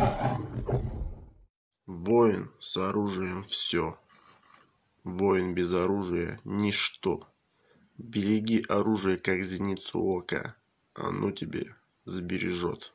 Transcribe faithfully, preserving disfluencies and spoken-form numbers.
Воин с оружием все, воин без оружия ничто. Береги оружие, как зеницу ока, оно тебе сбережет.